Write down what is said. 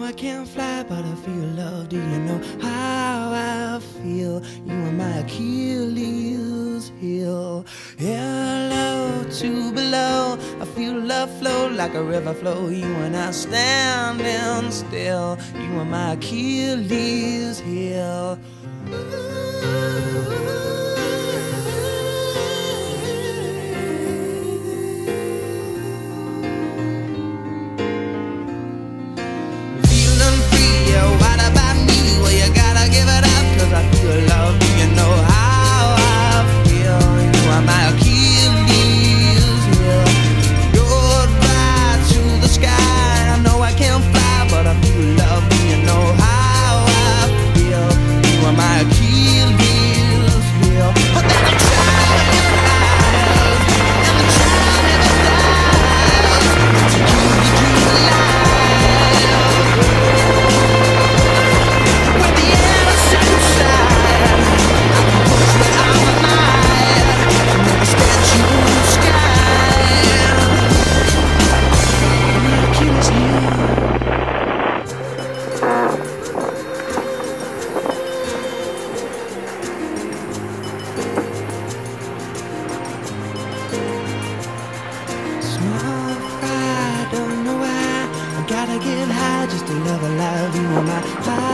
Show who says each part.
Speaker 1: I can't fly, but I feel love. Do you know how I feel? You are my Achilles heel. Hello to below, I feel love flow like a river flow. You and I standing still. You are my Achilles heel. Gotta get high just to love alive. You are my